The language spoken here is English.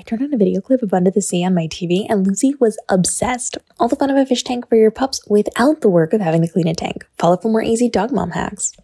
turned on a video clip of Under the Sea on my TV and Lucy was obsessed. All the fun of a fish tank for your pups without the work of having to clean a tank. Follow for more easy dog mom hacks.